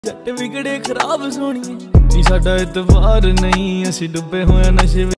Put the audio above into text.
जट विगड़े खराब सोनिए नी साडा इतवार नहीं, असी डुबे हुए नशे।